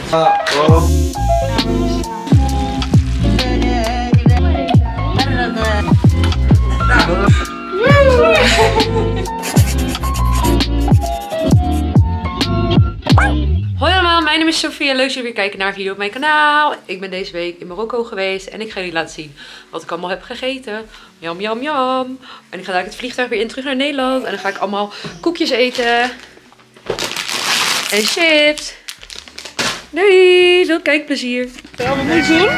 Hoi allemaal, mijn naam is Sophie en leuk dat jullie weer kijken naar een video op mijn kanaal. Ik ben deze week in Marokko geweest en ik ga jullie laten zien wat ik allemaal heb gegeten. Jam, jam, jam. En ik ga dadelijk het vliegtuig weer in terug naar Nederland en dan ga ik allemaal koekjes eten. En chips. Doei, veel kijkplezier. Wat moet ik doen?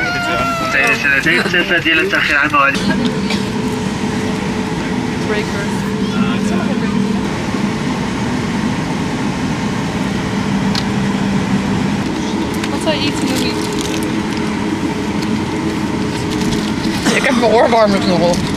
Breaker. Ik heb mijn oorwarmers nog op.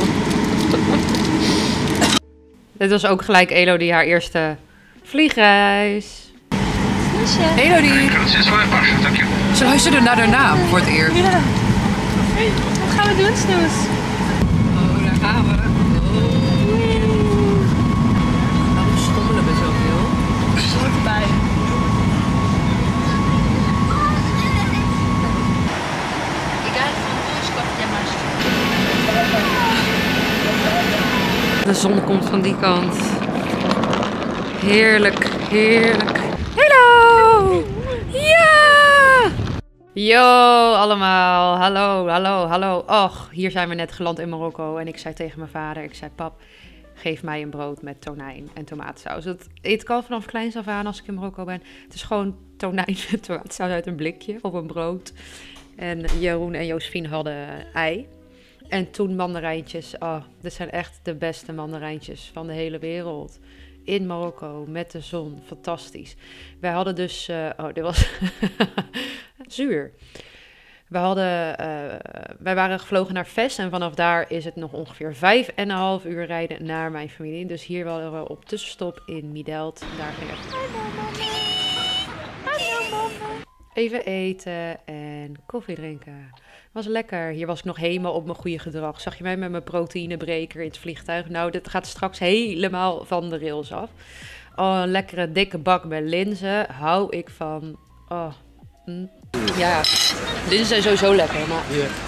Dit was ook gelijk Elo die haar eerste vliegreis. Elo die... Ze luisterde naar haar naam voor het eerst. Ja. Hey, wat gaan we doen, Snoes? Oh, daar gaan we. Waarom stommelen we zoveel? Zo erbij. De zon komt van die kant. Heerlijk, heerlijk. Hallo! Ja! Yo allemaal. Hallo, hallo, hallo. Och, hier zijn we net geland in Marokko. En ik zei tegen mijn vader, ik zei pap, geef mij een brood met tonijn en tomatensaus. Dat eet ik al vanaf kleins af aan als ik in Marokko ben. Het is gewoon tonijn en tomatensaus uit een blikje op een brood. En Jeroen en Josephine hadden ei. En toen mandarijntjes. Oh, dit zijn echt de beste mandarijntjes van de hele wereld. In Marokko, met de zon. Fantastisch. Wij hadden dus... dit was zuur. Wij waren gevlogen naar Fes. En vanaf daar is het nog ongeveer 5,5 uur rijden naar mijn familie. Dus hier waren we op tussenstop in Midelt. Daar ging ik even eten en koffie drinken. Was lekker. Hier was ik nog helemaal op mijn goede gedrag. Zag je mij met mijn proteïnebreker in het vliegtuig? Nou, dit gaat straks helemaal van de rails af. Oh, een lekkere dikke bak met linzen. Hou ik van. Oh. Ja, linzen zijn sowieso lekker, maar...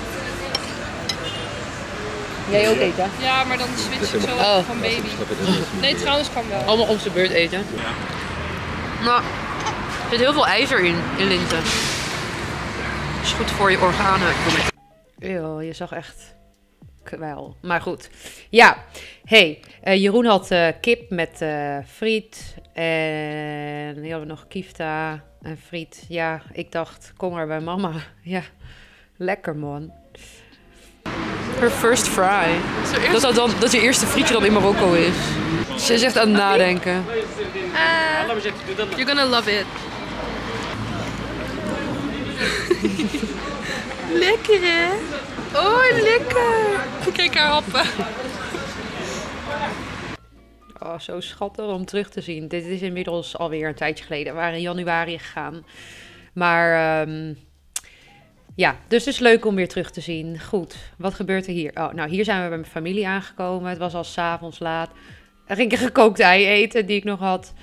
Jij ook eten? Ja, maar dan switch ik zo van baby. Nee, trouwens kan wel. Allemaal om zijn beurt eten. Ja. Nou, er zit heel veel ijzer in linzen. Is goed voor je organen. Eeuw, je zag echt kwel. Maar goed. Ja. Hey, Jeroen had kip met friet. En die hadden we nog kifta en friet. Ja, ik dacht, kom maar bij mama. Ja, lekker man. Her first fry. Dat je eerste frietje dan in Marokko is. Ze is echt aan het nadenken. You're gonna love it. Lekker hè? Oh, lekker! Kijk haar happen. Oh, zo schattig om terug te zien. Dit is inmiddels alweer een tijdje geleden. We waren in januari gegaan. Maar ja, dus het is leuk om weer terug te zien. Goed, wat gebeurt er hier? Oh, nou, hier zijn we bij mijn familie aangekomen. Het was al 's avonds laat. Dan ging ik een gekookt ei eten die ik nog had.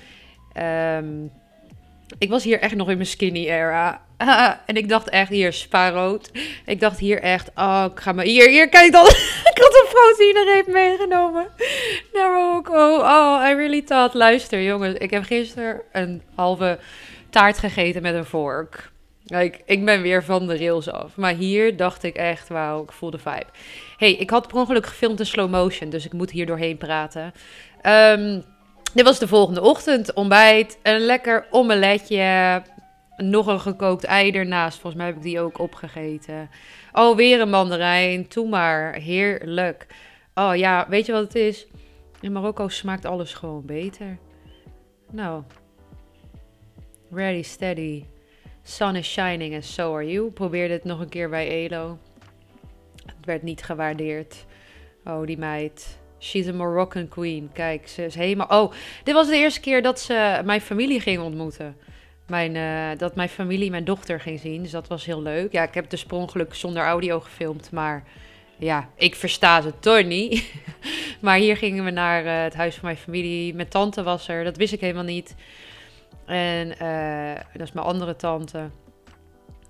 Ik was hier echt nog in mijn skinny era. En ik dacht echt, hier, spaarrood. Ik dacht hier echt, oh, ik ga maar... Hier, kijk dan. Ik had een proteïnereep meegenomen naar Marokko. Oh, I really thought. Luister, jongens. Ik heb gisteren een halve taart gegeten met een vork. Ik ben weer van de rails af. Maar hier dacht ik echt, wauw, ik voel de vibe. Hey, ik had per ongeluk gefilmd in slow motion. Dus ik moet hier doorheen praten. Dit was de volgende ochtend. Ontbijt. Een lekker omeletje. Nog een gekookt ei ernaast. Volgens mij heb ik die ook opgegeten. Oh, weer een mandarijn. Doe maar. Heerlijk. Oh ja, weet je wat het is? In Marokko smaakt alles gewoon beter. Nou. Ready, steady. Sun is shining and so are you. Probeerde het nog een keer bij Elo. Het werd niet gewaardeerd. Oh, die meid. She's a Moroccan queen. Kijk, ze is helemaal... Oh, dit was de eerste keer dat ze mijn familie ging ontmoeten. Dat mijn familie mijn dochter ging zien. Dus dat was heel leuk. Ja, ik heb dus per ongeluk zonder audio gefilmd. Maar ja, ik versta ze toch niet. Maar hier gingen we naar het huis van mijn familie. Mijn tante was er. Dat wist ik helemaal niet. En dat is mijn andere tante.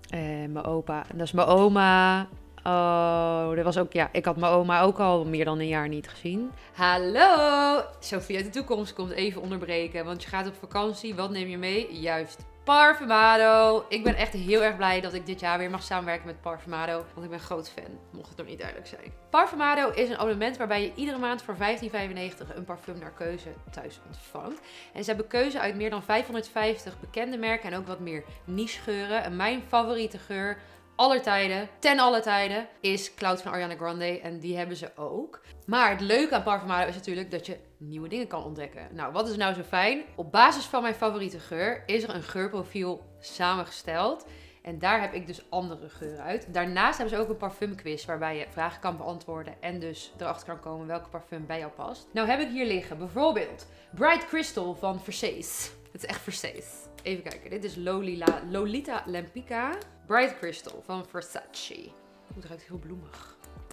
En mijn opa. En dat is mijn oma. Oh, dat was ook, ja, ik had mijn oma ook al meer dan een jaar niet gezien. Hallo! Sophie uit de toekomst komt even onderbreken, want je gaat op vakantie. Wat neem je mee? Juist, Parfumado. Ik ben echt heel erg blij dat ik dit jaar weer mag samenwerken met Parfumado, want ik ben een groot fan, mocht het nog niet duidelijk zijn. Parfumado is een abonnement waarbij je iedere maand voor €15,95 een parfum naar keuze thuis ontvangt. En ze hebben keuze uit meer dan 550 bekende merken en ook wat meer niche geuren. En mijn favoriete geur aller tijden, ten alle tijden, is Cloud van Ariana Grande. En die hebben ze ook. Maar het leuke aan Parfumado is natuurlijk dat je nieuwe dingen kan ontdekken. Nou, wat is nou zo fijn? Op basis van mijn favoriete geur is er een geurprofiel samengesteld. En daar heb ik dus andere geuren uit. Daarnaast hebben ze ook een parfumquiz waarbij je vragen kan beantwoorden. En dus erachter kan komen welke parfum bij jou past. Nou heb ik hier liggen bijvoorbeeld Bright Crystal van Versace. Het is echt Versace. Even kijken, dit is Lolita Lampica Bright Crystal van Versace. Het ruikt heel bloemig.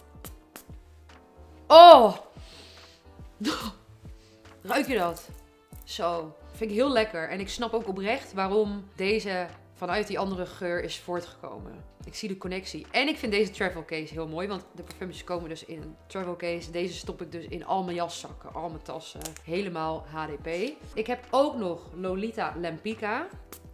Oh! Ruik je dat? Zo. Vind ik heel lekker. En ik snap ook oprecht waarom deze vanuit die andere geur is voortgekomen. Ik zie de connectie. En ik vind deze travel case heel mooi. Want de parfums komen dus in een travel case. Deze stop ik dus in al mijn jaszakken, al mijn tassen. Helemaal HDP. Ik heb ook nog Lolita Lampica.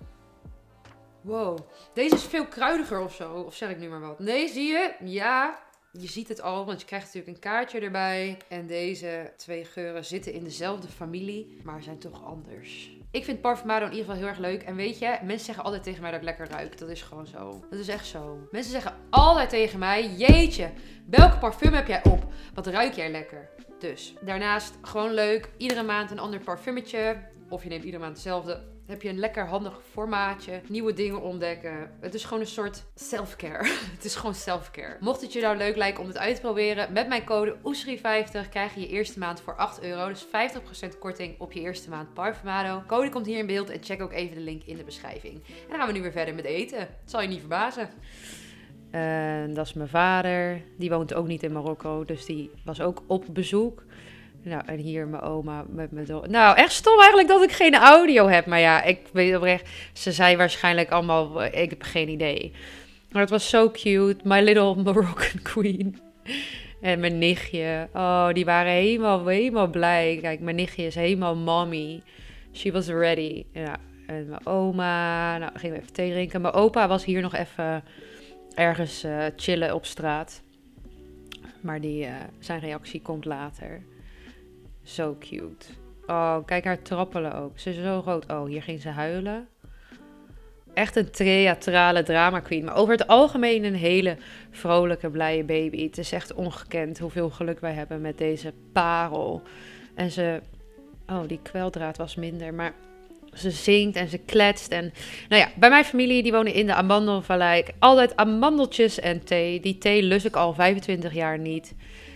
Wow. Deze is veel kruidiger of zo. Of zeg ik nu maar wat? Nee, zie je? Ja. Je ziet het al, want je krijgt natuurlijk een kaartje erbij. En deze twee geuren zitten in dezelfde familie, maar zijn toch anders. Ik vind Parfumado in ieder geval heel erg leuk. En weet je, mensen zeggen altijd tegen mij dat ik lekker ruik. Dat is gewoon zo. Dat is echt zo. Mensen zeggen altijd tegen mij, jeetje, welke parfum heb jij op? Wat ruik jij lekker? Dus, daarnaast gewoon leuk. Iedere maand een ander parfummetje. Of je neemt iedere maand hetzelfde. Heb je een lekker handig formaatje. Nieuwe dingen ontdekken. Het is gewoon een soort self-care. Het is gewoon self-care. Mocht het je nou leuk lijken om het uit te proberen. Met mijn code OESRI50 krijg je je eerste maand voor €8. Dus 50% korting op je eerste maand Parfumado. Code komt hier in beeld. En check ook even de link in de beschrijving. En dan gaan we nu weer verder met eten. Het zal je niet verbazen. En dat is mijn vader. Die woont ook niet in Marokko. Dus die was ook op bezoek. Nou, en hier mijn oma met mijn dochter. Nou, echt stom eigenlijk dat ik geen audio heb. Maar ja, ik weet oprecht. Ze zei waarschijnlijk allemaal, ik heb geen idee. Maar het was zo cute. My little Moroccan queen. En mijn nichtje. Oh, die waren helemaal blij. Kijk, mijn nichtje is helemaal mommy. She was ready. Ja, en mijn oma. Nou, gingen we even thee drinken. Mijn opa was hier nog even ergens chillen op straat. Maar zijn reactie komt later. Zo cute. Oh, kijk haar trappelen ook. Ze is zo groot. Oh, hier ging ze huilen. Echt een theatrale drama queen. Maar over het algemeen een hele vrolijke, blije baby. Het is echt ongekend hoeveel geluk wij hebben met deze parel. En oh, die kweldraad was minder. Maar ze zingt en ze kletst. En nou ja, bij mijn familie, die wonen in de Amandelvallei. Altijd amandeltjes en thee. Die thee lust ik al 25 jaar niet.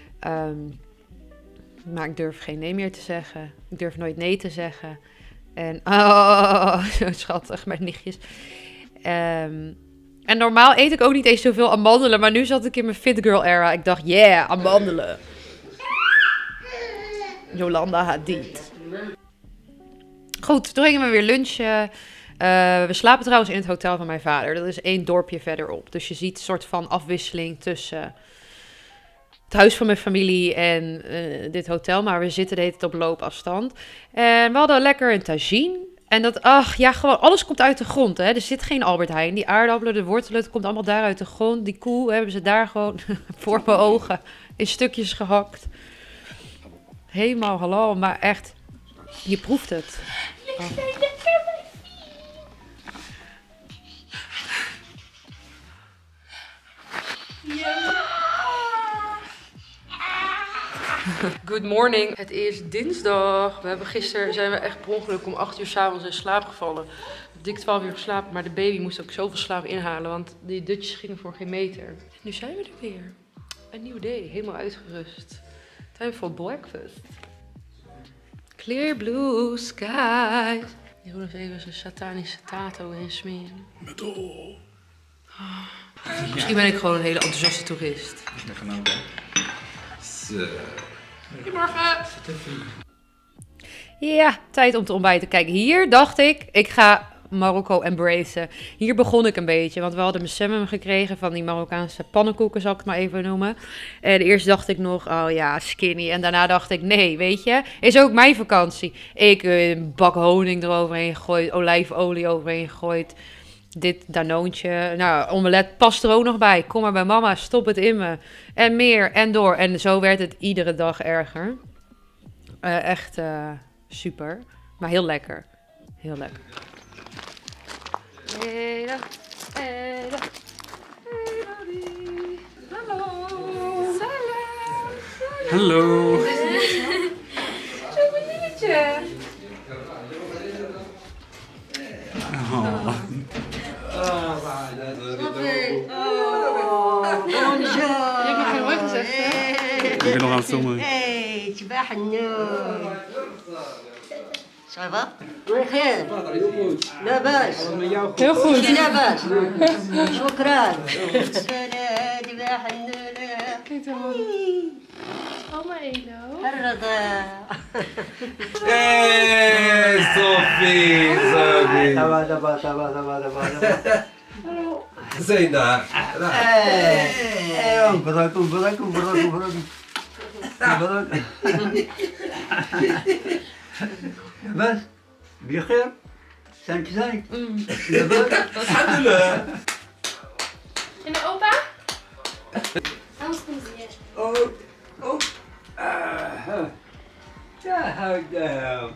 Maar ik durf geen nee meer te zeggen. Ik durf nooit nee te zeggen. En oh, zo schattig, mijn nichtjes. En normaal eet ik ook niet eens zoveel amandelen. Maar nu zat ik in mijn fit girl era. Ik dacht, yeah, amandelen. Jolanda Hadid. Goed, toen gingen we weer lunchen. We slapen trouwens in het hotel van mijn vader. Dat is 1 dorpje verderop. Dus je ziet een soort van afwisseling tussen het huis van mijn familie en dit hotel. Maar we zitten de hele tijd op loopafstand. En we hadden lekker een tagine. En dat, gewoon alles komt uit de grond. Hè. Er zit geen Albert Heijn. Die aardappelen, de wortelen, het komt allemaal daar uit de grond. Die koe hebben ze daar gewoon voor mijn ogen in stukjes gehakt. Helemaal halal, maar echt, je proeft het. Oh. Good morning. Het is dinsdag. Gisteren zijn we echt per ongeluk om 8 uur 's avonds in slaap gevallen. Dik 12 uur geslapen, maar de baby moest ook zoveel slaap inhalen, want die dutjes gingen voor geen meter. Nu zijn we er weer. Een nieuw day, helemaal uitgerust. Time for breakfast. Clear blue skies. Jeroen heeft even zijn satanische tato in smeren. Metal. Misschien ben ik gewoon een hele enthousiaste toerist. Ik ben genoten. Goedemorgen. Ja, tijd om te ontbijten. Kijk, hier dacht ik ga Marokko embracen. Hier begon ik een beetje, want we hadden msemmem gekregen van die Marokkaanse pannenkoeken, zal ik het maar even noemen. En eerst dacht ik nog, oh ja, skinny. En daarna dacht ik, nee, weet je, is ook mijn vakantie. Ik een bak honing eroverheen gegooid, olijfolie overheen gegooid. Dit danoontje, nou, omelet past er ook nog bij. Kom maar bij mama, stop het in me. En meer, en door. En zo werd het iedere dag erger. Echt super, maar heel lekker. Heel lekker. Hallo. Hallo. Zo'n benieuwtje. Oh. Je hebt nog geen hoi gezegd, hè? Ik ben nog aan het filmen. Hey, صباح النور. Ça va? بخير. لاباس. Heel goed. لاباس. شكرا. صباح النور. Oma Elo. الرضا. Hey, Sophie, Sophie. Zeyna. بس بخير سانك زانك لاباس Alhamdulillah. En de opa? Anders komt ze niet. يا هذا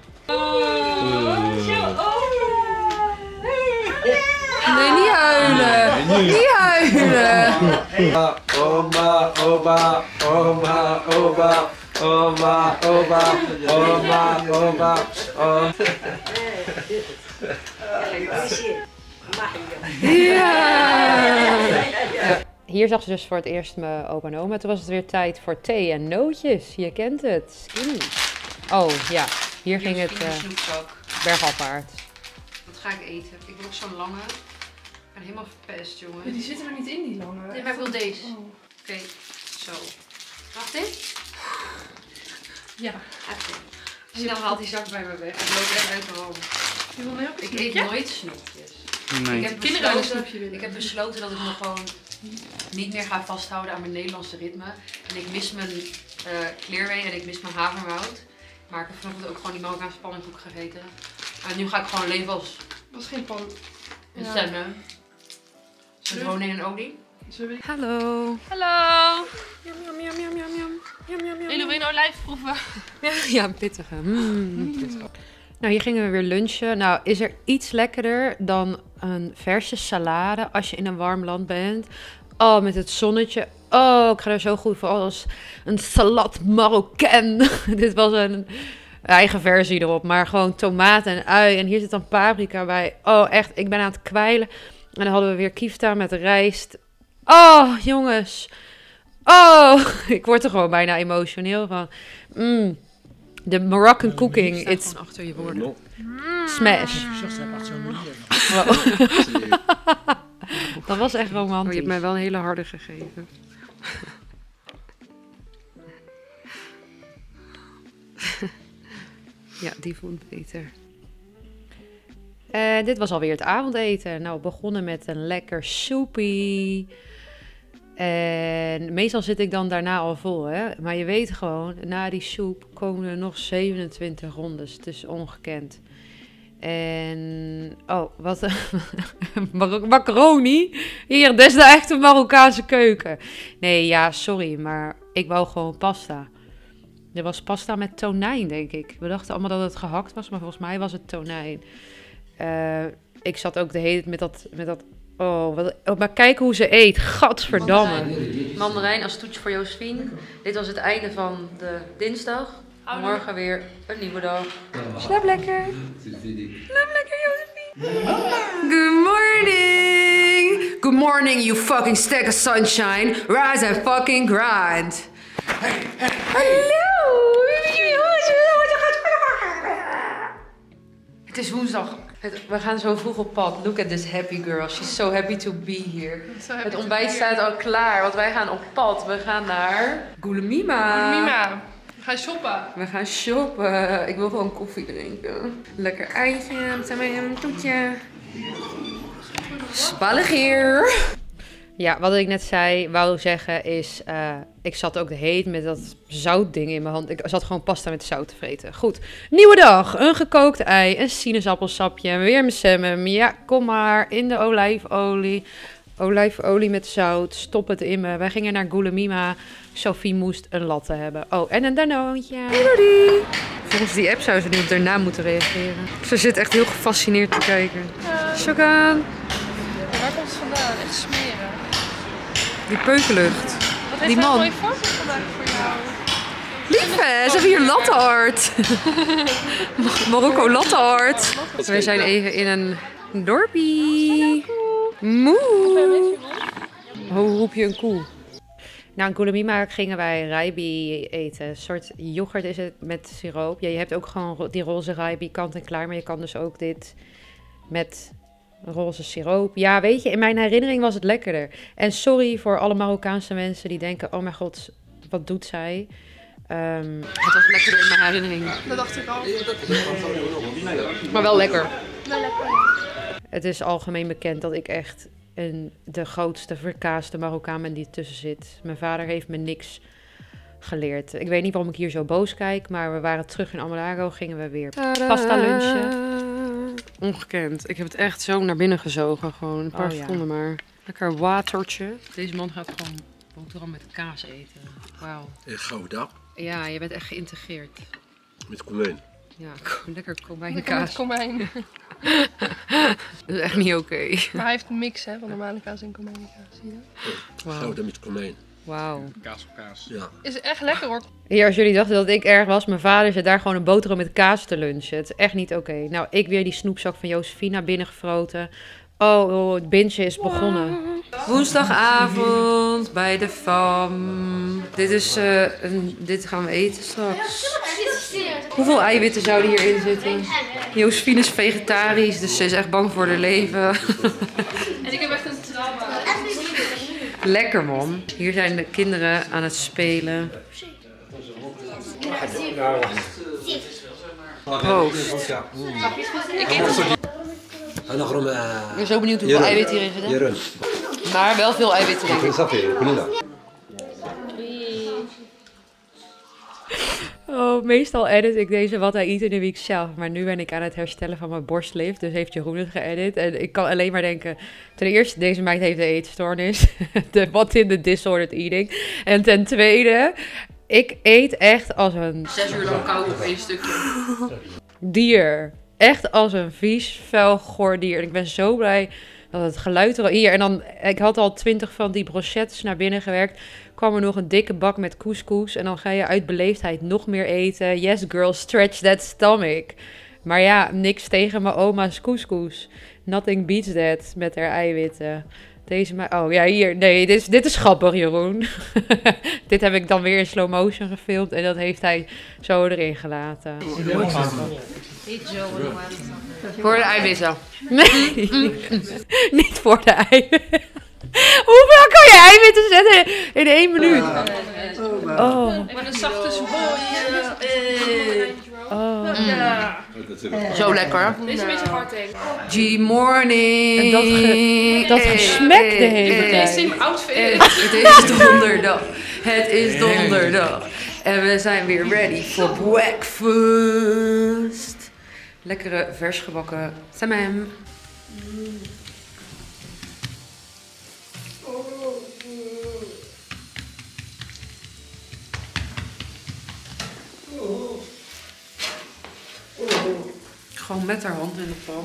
Nee, niet huilen. Niet huilen. Oma, oma, oma, oma, oma, oma, oma, oma, oma. Ja. Hier zag ze dus voor het eerst mijn opa en oma. Toen was het weer tijd voor thee en nootjes. Je kent het. Skinny. Oh ja, hier ging het bergafwaarts. Wat ga ik eten? Ik wil ook zo'n lange. Ik ben helemaal verpest, jongen. Die zitten er niet in, die lange. Nee, maar ik wil deze. Oh. Oké, zo. Wacht dit? Ja. Zie dan haalt die zak bij me weg. Ik loop echt uit de hand. Je wil mij ook een Ik snoepje? eet nooit snoepjes. Nee. Ik heb Kinderen een besloten, snoepje willen. ik heb besloten dat ik me gewoon niet meer ga vasthouden aan mijn Nederlandse ritme. En ik mis mijn kleerwee en ik mis mijn havermout. Maar ik heb vanochtend ook gewoon die Marokkaanse pannenkoek gegeten. En nu ga ik gewoon leven als Dat is geen pan. een Ja. stemmen. Met honing en olie. Zullen we... Hallo. Hallo. Jam, jam, jam, jam, jam, jam. Jam, jam, jam. Elo, wil je nou olijf proeven? Ja, een pittige. Pittige. Nou, hier gingen we weer lunchen. Nou, is er iets lekkerder dan een verse salade als je in een warm land bent? Oh, met het zonnetje. Oh, ik ga er zo goed voor als een salat Marokkaan. Dit was een eigen versie erop, maar gewoon tomaten en ui. En hier zit dan paprika bij. Oh, echt, ik ben aan het kwijlen. En dan hadden we weer kifta met rijst. Oh, jongens. Oh, ik word er gewoon bijna emotioneel van. De Moroccan cooking, it's Achter je woorden. smash. Wow. Dat was echt romantisch. Oh, je hebt mij wel een hele harde gegeven. Ja, die voelt beter. Dit was alweer het avondeten. Nou, we begonnen met een lekker soepie. En meestal zit ik dan daarna al vol, hè. Maar je weet gewoon, na die soep komen er nog 27 rondes. Het is ongekend. En, oh, wat macaroni. Hier, dit is de echte Marokkaanse keuken. Nee, ja, sorry, maar ik wou gewoon pasta. Er was pasta met tonijn, denk ik. We dachten allemaal dat het gehakt was, maar volgens mij was het tonijn. Ik zat ook de hele tijd met dat oh, maar kijk hoe ze eet. Gadverdamme. Mandarijn als toetje voor Josephine. Dit was het einde van de dinsdag. Morgen weer een nieuwe dag. Slaap lekker. Slaap lekker, Josephine. Good morning. Good morning, you fucking stack of sunshine. Rise and fucking grind. Hallo. Het is woensdag. We gaan zo vroeg op pad. Look at this happy girl. She's so happy to be here. Het ontbijt staat al klaar, want wij gaan op pad. We gaan naar Goulemima. Mima, ga shoppen. We gaan shoppen. Ik wil gewoon koffie drinken. Lekker eitje, met een toetje. Spallig hier. Ja, wat ik net wou zeggen is, ik zat ook de heet met dat zoutding in mijn hand. Ik zat gewoon pasta met zout te vreten. Goed, nieuwe dag. Een gekookt ei, een sinaasappelsapje, weer mijn semmem. Ja, kom maar, in de olijfolie. Olijfolie met zout, stop het in me. Wij gingen naar Goulemima. Sophie moest een latte hebben. Oh, en een danoontje. Volgens die app zou ze nu op haar naam moeten reageren. Ze zit echt heel gefascineerd te kijken. Shokan. Waar komt het vandaan? Echt smeren. Die peukenlucht. Wat heeft Die hij man. een mooie vormpje gemaakt voor jou? Lieve, ze hebben hier latte art. Marokko latte art. We zijn even in een dorpie. Moe. Hoe roep je een koe? Nou, in Goulemima gingen wij raibi eten. Een soort yoghurt is het met siroop. Ja, je hebt ook gewoon die roze raibi kant en klaar. Maar je kan dus ook dit met roze siroop. Ja, weet je, in mijn herinnering was het lekkerder. En sorry voor alle Marokkaanse mensen die denken... Oh mijn god, wat doet zij? Het was lekkerder in mijn herinnering. Dat dacht ik al. Maar wel lekker. Wel lekker. Het is algemeen bekend dat ik echt de grootste verkaasde Marokkaan ben die tussen zit. Mijn vader heeft me niks geleerd. Ik weet niet waarom ik hier zo boos kijk, maar we waren terug in Amalago, gingen we weer pasta lunchen. Ongekend. Ik heb het echt zo naar binnen gezogen, gewoon een paar seconden maar. Lekker watertje. Deze man gaat gewoon boterham met kaas eten. Wauw. Gouda. Ja, je bent echt geïntegreerd. Met komijn. Ja, lekker komijn Lekker met kaas. komijn. Dat is echt niet oké. Maar hij heeft een mix hè, van normale kaas en komijnkaas. Zie je dat? Wauw. Gouda met komijn. Wauw. Kaas op kaas. Ja. Is echt lekker hoor. Hier, als jullie dachten dat ik erg was, mijn vader zit daar gewoon een boterham met kaas te lunchen. Het is echt niet oké. Nou, ik weer die snoepzak van Josephina binnengefroten. Oh, het bintje is begonnen. Woensdagavond bij de FAM. Dit gaan we eten straks. Hoeveel eiwitten zouden hierin zitten? Josephine is vegetarisch, dus ze is echt bang voor haar leven. En ik heb echt een trauma. Lekker, man. Hier zijn de kinderen aan het spelen. Proost. Ik ben zo benieuwd hoeveel eiwitten hierin zitten. Maar wel veel eiwitten, denk ik. Oh, meestal edit ik deze wat hij eet in de week zelf. Maar nu ben ik aan het herstellen van mijn borstlift. Dus heeft Jeroen het geëdit. En ik kan alleen maar denken... Ten eerste, deze meid heeft een eetstoornis. Wat in de disordered eating. En ten tweede... Ik eet echt als een... 6 uur lang koud op 1 stukje. Dier. Echt als een vies, vuil, goor dier. En ik ben zo blij dat het geluid er al... Hier, en dan... Ik had al 20 van die brochettes naar binnen gewerkt. Kwam er nog een dikke bak met couscous. En dan ga je uit beleefdheid nog meer eten. Yes, girl, stretch that stomach. Maar ja, niks tegen mijn oma's couscous. Nothing beats that met haar eiwitten. Oh ja, hier. Nee, dit is grappig, Jeroen. Dit heb ik dan weer in slow motion gefilmd. En dat heeft hij zo erin gelaten. Voor de eiwitten. Nee, niet voor de eiwitten. Hoeveel kan je eiwitten zetten in 1 minuut? Oh. Even een zachte zwoel. Zo lekker. Dit is een beetje hard denk ik. G-morning. En dat gesmek de hele Deze tijd. same outfit. Het is donderdag. Het is donderdag. En we zijn weer ready for breakfast. Lekkere vers gebakken samem. Gewoon met haar hand in de pan.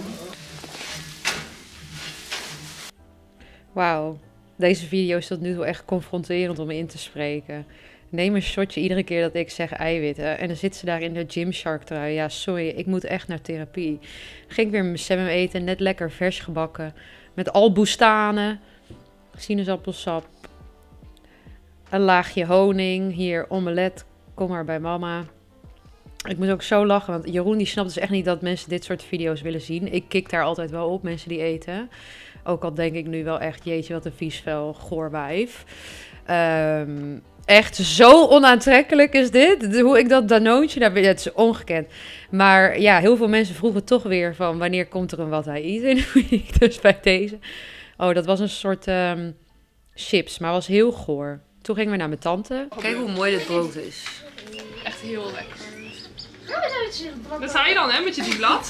Wauw. Deze video is tot nu toe echt confronterend om in te spreken. Neem een shotje iedere keer dat ik zeg eiwitten. En dan zit ze daar in de Gymshark trui. Ja, sorry, ik moet echt naar therapie. Ging ik weer mijn semmem eten, net lekker vers gebakken. Met alboestanen, sinaasappelsap, een laagje honing. Hier, omelet, kom maar bij mama. Ik moet ook zo lachen, want Jeroen die snapt dus echt niet dat mensen dit soort video's willen zien. Ik kik daar altijd wel op, mensen die eten. Ook al denk ik nu wel echt, jeetje, wat een vies vel, goor wijf. Echt zo onaantrekkelijk is dit. Hoe ik dat Danoontje, nou, het is ongekend. Maar ja, heel veel mensen vroegen toch weer van wanneer komt er een wat hij eet in de week. Dus bij deze. Oh, dat was een soort chips, maar was heel goor. Toen gingen we naar mijn tante. Kijk hoe mooi dit brood is. Echt heel lekker. Daar sta je dan, hè, met je blad.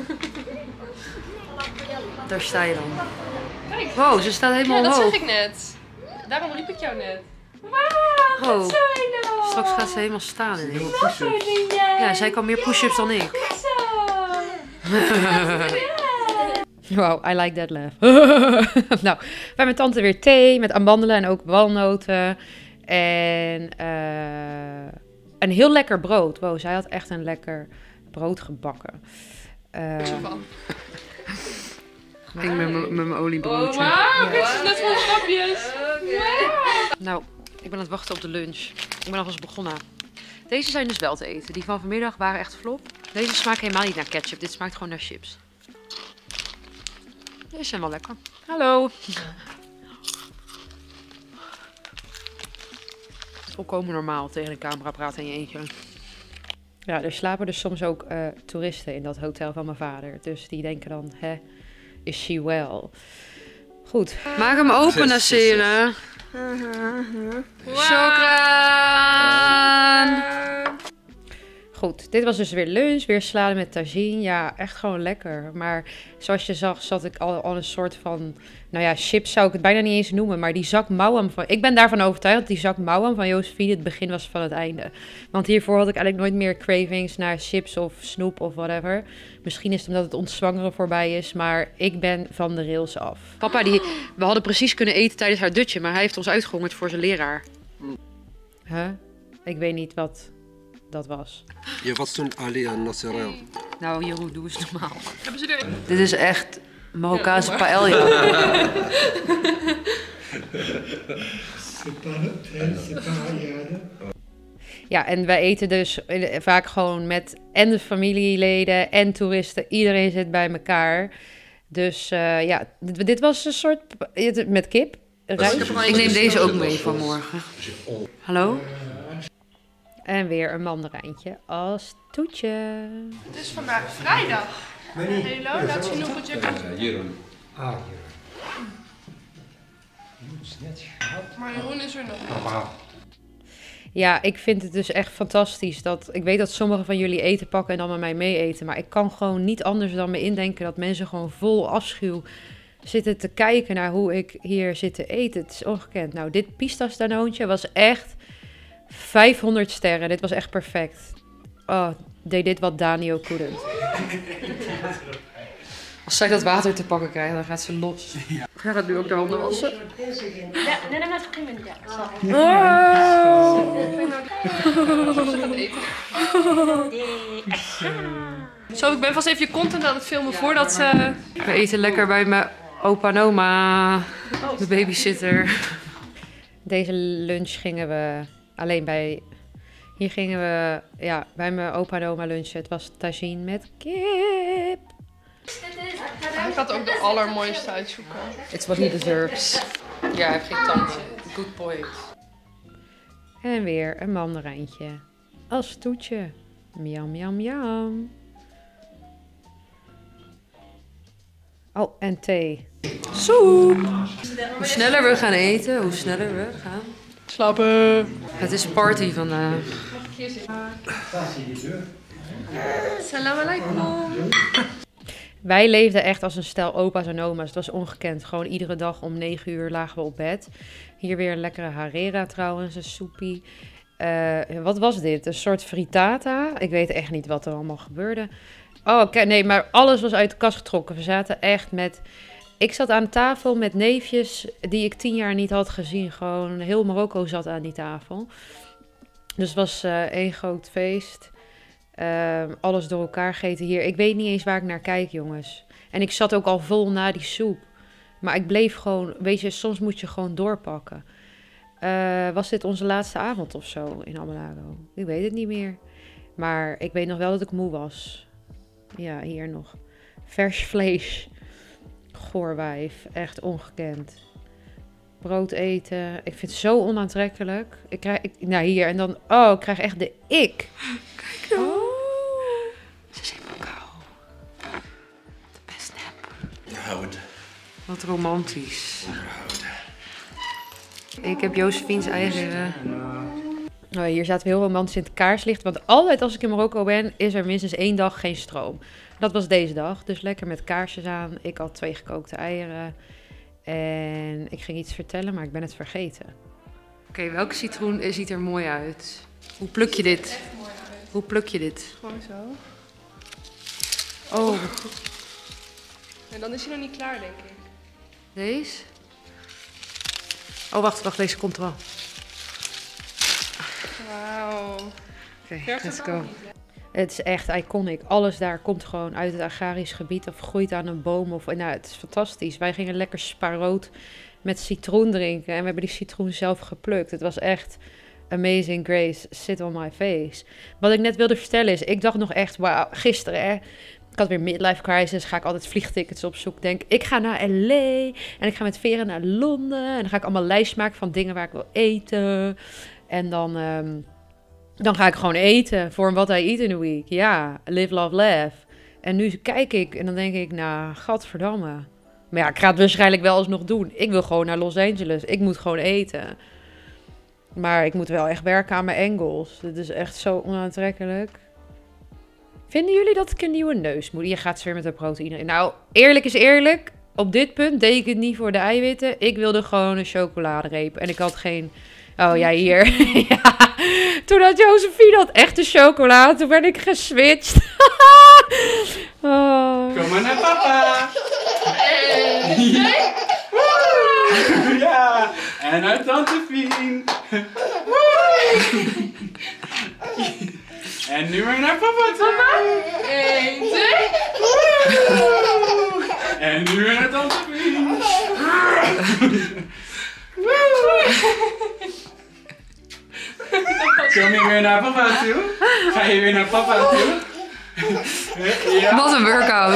Daar sta je dan. Kijk. Wow, ze staat helemaal Ja, dat hoog. zeg ik net. Daarom riep ik jou net. Wauw, Wat zijn nou? Straks gaat ze helemaal staan in één. Wat doe jij? Ja, zij kan meer push-ups dan ik. Zo. Wow, I like that laugh. Nou, bij mijn tante weer thee met amandelen en ook walnoten. En een heel lekker brood. Wow, zij had echt een lekker brood gebakken. Zo van. Ik met mijn oliebroodje. Wauw, dit is net van grapjes. Nou, ik ben aan het wachten op de lunch. Ik ben alvast begonnen. Deze zijn dus wel te eten. Die van vanmiddag waren echt flop. Deze smaken helemaal niet naar ketchup. Dit smaakt gewoon naar chips. Deze zijn wel lekker. Hallo. Volkomen normaal tegen de camera praten in je eentje. Ja, er slapen dus soms ook toeristen in dat hotel van mijn vader. Dus die denken dan, hè, is she well? Goed, maak hem open, Nasere. Shukran. Goed, dit was dus weer lunch, weer salade met tagine. Ja, echt gewoon lekker. Maar zoals je zag, zat ik al een soort van... Nou ja, chips zou ik het bijna niet eens noemen. Maar die zak mauwam van... Ik ben daarvan overtuigd dat die zak mauwam van Josephine het begin was van het einde. Want hiervoor had ik eigenlijk nooit meer cravings naar chips of snoep of whatever. Misschien is het omdat het ontzwangeren voorbij is. Maar ik ben van de rails af. Papa, we hadden precies kunnen eten tijdens haar dutje. Maar hij heeft ons uitgehongerd voor zijn leraar. Huh? Ik weet niet wat... dat was. Je was toen Ali en Nasser. Nou, Jeroen, doe eens normaal. Hebben ze er... Dit is echt Marokkaanse paella. Ja, en wij eten dus vaak gewoon met en de familieleden en toeristen. Iedereen zit bij elkaar. Dus ja, dit was een soort... met kip, rijst. Ik neem deze ook mee van morgen. Hallo? En weer een mandarijntje als toetje. Het is vandaag vrijdag. Hallo, laat zien hoe goed je kan. Maar Jeroen is er nog niet. Ja, ik vind het dus echt fantastisch. Ik weet dat sommigen van jullie eten pakken en dan met mij mee eten. Maar ik kan gewoon niet anders dan me indenken dat mensen gewoon vol afschuw zitten te kijken naar hoe ik hier zit te eten. Het is ongekend. Nou, dit pistasdanoontje was echt 500 sterren. Dit was echt perfect. Oh, deed dit wat Daniel couldn't. Als zij dat water te pakken krijgt, dan gaat ze los. Ja. Ga het nu ook de handen wassen? Nee, maar het begint met Zo, ik ben vast even je content aan het filmen voordat ze... We eten lekker bij mijn opa en oma, de babysitter. Deze lunch gingen we alleen bij... Hier gingen we ja, bij mijn opa en oma lunchen. Het was tagine met kip. Ik had ook de allermooiste uitzoeken. It's what he deserves. Ja, hij heeft geen tandje. Good point. En weer een mandarijntje. Als toetje. Miam, miam, miam. Oh, en thee. Soep. Hoe sneller we gaan eten, hoe sneller we gaan Slapen. Het is party vandaag. Salam alaikum. Wij leefden echt als een stel opa's en oma's. Het was ongekend. Gewoon iedere dag om 9 uur lagen we op bed. Hier weer een lekkere harira trouwens, een soepie. Wat was dit? Een soort frittata? Ik weet echt niet wat er allemaal gebeurde. Oh, nee, maar alles was uit de kast getrokken. We zaten echt met... Ik zat aan tafel met neefjes die ik 10 jaar niet had gezien. Gewoon heel Marokko zat aan die tafel. Dus het was één groot feest. Alles door elkaar gegeten hier. Ik weet niet eens waar ik naar kijk, jongens. En ik zat ook al vol na die soep. Maar ik bleef gewoon... Weet je, soms moet je gewoon doorpakken. Was dit onze laatste avond of zo in Amalago? Ik weet het niet meer. Maar ik weet nog wel dat ik moe was. Ja, hier nog. Vers vlees. Goorwijf. Echt ongekend. brood eten. Ik vind het zo onaantrekkelijk. Nou, hier en dan... Oh, ik krijg echt de ik. Kijk nou. Oh. Ze is helemaal kou. De best nap. Wat romantisch. Ik heb Josephine's eigen... Oh, hier zaten we heel romantisch in het kaarslicht. Want altijd als ik in Marokko ben, is er minstens 1 dag geen stroom. Dat was deze dag. Dus lekker met kaarsjes aan. Ik had 2 gekookte eieren. En ik ging iets vertellen, maar ik ben het vergeten. Oké, welke citroen ziet er mooi uit? Hoe pluk je dit? Hoe pluk je dit? Gewoon zo. Oh, En dan is hij nog niet klaar, denk ik. deze? Oh, wacht, deze komt er wel. Wauw. Oké, let's go. Het is echt iconic. Alles daar komt gewoon uit het agrarisch gebied of groeit aan een boom. Nou, het is fantastisch. Wij gingen lekker spaarrood met citroen drinken. En we hebben die citroen zelf geplukt. Het was echt amazing grace. Sit on my face. Wat ik net wilde vertellen is, ik dacht nog echt, wauw, gisteren hè. Ik had weer midlife crisis. Ga ik altijd vliegtickets opzoeken. Denk, ik ga naar LA. En ik ga met Vera naar Londen. En dan ga ik allemaal lijst maken van dingen waar ik wil eten. En dan ga ik gewoon eten voor what I eat in a week. Ja, live, love, laugh. En nu kijk ik en dan denk ik, nou, gadverdamme. Maar ja, ik ga het waarschijnlijk wel alsnog doen. Ik wil gewoon naar Los Angeles. Ik moet gewoon eten. Maar ik moet wel echt werken aan mijn Engels. Dit is echt zo onaantrekkelijk. Vinden jullie dat ik een nieuwe neus moet? Je gaat weer met de proteïne in. Nou, eerlijk is eerlijk. Op dit punt deed ik het niet voor de eiwitten. Ik wilde gewoon een chocoladereep. En ik had geen... Oh ja, hier. Ja. Toen had Josephine had echte chocola. Toen ben ik geswitcht. Oh. Kom maar naar papa. Ja. En naar tante Fien. En nu weer naar papa toe. 1, 2. En nu weer naar tante Fien. Kom je weer naar papa toe? Ga je weer naar papa toe? Ja. Wat een workout.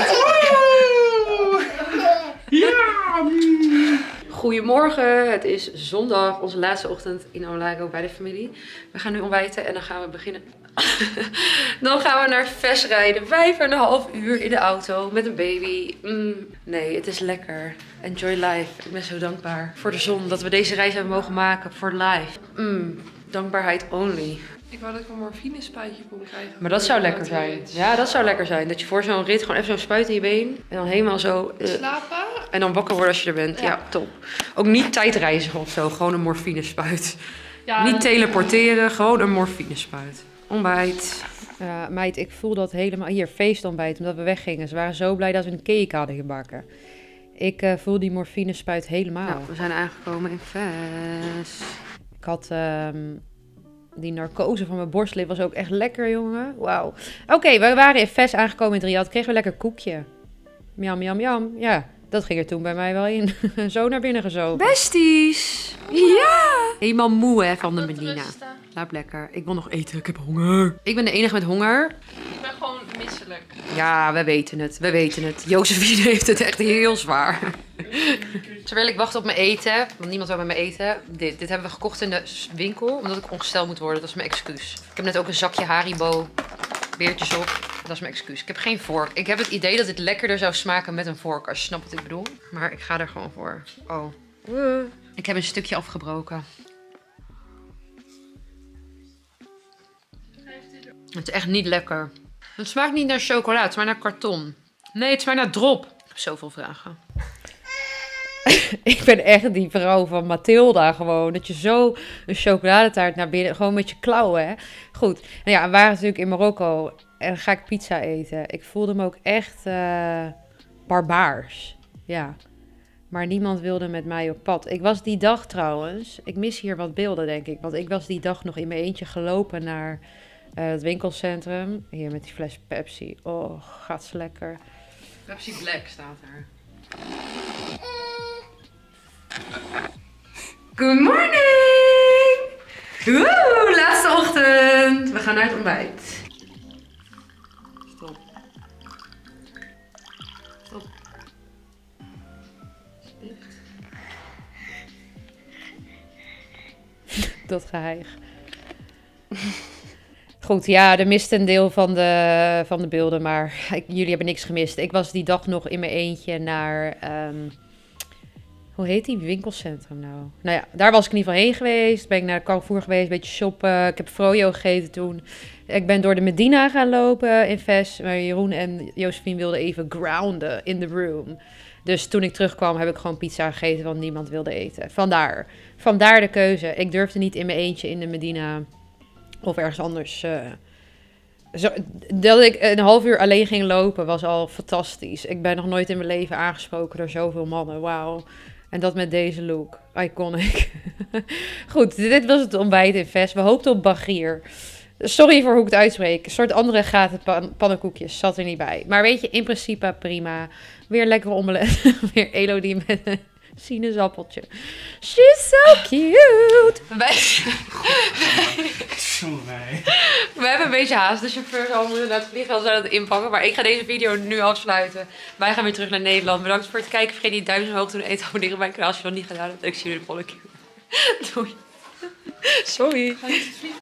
Ja. Goedemorgen, het is zondag, onze laatste ochtend in Olago bij de familie. We gaan nu ontbijten en dan gaan we beginnen. Dan gaan we naar Ves rijden. 5,5 uur in de auto met een baby. Nee, het is lekker. Enjoy life. Ik ben zo dankbaar voor de zon dat we deze reis hebben mogen maken voor life. Dankbaarheid only. Ik wou dat ik een morfinespuitje kon krijgen. Maar dat zou lekker zijn. Ja, dat zou lekker zijn. Dat je voor zo'n rit gewoon even zo'n spuit in je been. En dan helemaal zo... Slapen? En dan wakker worden als je er bent. Ja, top. Ook niet tijdreizigen of zo. Gewoon een morfinespuit. Ja, Niet teleporteren, gewoon een morfinespuit. Ontbijt. Meid, ik voel dat helemaal... Hier, feestontbijt, omdat we weggingen. Ze waren zo blij dat we een cake hadden gebakken. Ik voel die morfinespuit helemaal. Nou, we zijn aangekomen in Ves. Ik had... Die narcose van mijn borstlip was ook echt lekker, jongen. Wauw. Oké, we waren in Ves aangekomen in Riyadh. Kregen we lekker koekje. Miam, miam, miam. Ja, dat ging er toen bij mij wel in. Zo naar binnen gezogen. Besties! Ja! Helemaal moe, hè, van de Medina. Laat lekker. Ik wil nog eten. Ik heb honger. Ik ben de enige met honger. Ik ben gewoon misselijk. Ja, we weten het. We weten het. Josephine heeft het echt heel zwaar. Terwijl ik wacht op mijn eten, want niemand wil met me eten. Dit hebben we gekocht in de winkel, omdat ik ongesteld moet worden. Dat is mijn excuus. Ik heb net ook een zakje Haribo beertjes op. Dat is mijn excuus. Ik heb geen vork. Ik heb het idee dat dit lekkerder zou smaken met een vork, als je snapt wat ik bedoel. Maar ik ga er gewoon voor. Oh. Ik heb een stukje afgebroken. Het is echt niet lekker. Het smaakt niet naar chocola, het smaakt naar karton. Nee, het smaakt naar drop. Ik heb zoveel vragen. Ik ben echt die vrouw van Mathilda gewoon. Dat je zo een chocoladetaart naar binnen... Gewoon met je klauwen, hè. Goed. Nou ja, we waren natuurlijk in Marokko. En dan ga ik pizza eten. Ik voelde me ook echt barbaars. Ja. Maar niemand wilde met mij op pad. Ik was die dag trouwens... Ik mis hier wat beelden, denk ik. Want ik was die dag nog in mijn eentje gelopen naar het winkelcentrum. Hier met die fles Pepsi. Oh, gaat ze lekker. Pepsi Black staat er. Good morning! Woe, laatste ochtend. We gaan naar het ontbijt. Stop. Stop. Stift. dat geheig. Goed, ja, er mist een deel van de beelden, maar jullie hebben niks gemist. Ik was die dag nog in mijn eentje naar, hoe heet die winkelcentrum nou? Nou ja, daar was ik in ieder geval heen geweest. Ben ik naar Carrefour geweest, een beetje shoppen. Ik heb froyo gegeten toen. Ik ben door de Medina gaan lopen in Ves. Maar Jeroen en Josephine wilden even grounden in the room. Dus toen ik terugkwam heb ik gewoon pizza gegeten, want niemand wilde eten. Vandaar de keuze. Ik durfde niet in mijn eentje in de Medina of ergens anders. Dat ik een half uur alleen ging lopen was al fantastisch. Ik ben nog nooit in mijn leven aangesproken door zoveel mannen. Wauw. En dat met deze look. Iconic. Goed, dit was het ontbijt in Ves. We hoopten op Bagrier. Sorry voor hoe ik het uitspreek. Een soort andere gaten pannenkoekjes zat er niet bij. Maar weet je, in principe prima. Weer lekkere omelet. Weer Elodie met een sinaasappeltje. She's so cute. We hebben een beetje haast. De chauffeur zal moeten naar het vliegveld zijn het inpakken. Maar ik ga deze video nu afsluiten. Wij gaan weer terug naar Nederland. Bedankt voor het kijken. Vergeet niet duimpje omhoog te doen. Eten abonneren op mijn kanaal als je dat nog niet gedaan hebt. Ik zie jullie de volgende keer. Doei. Sorry.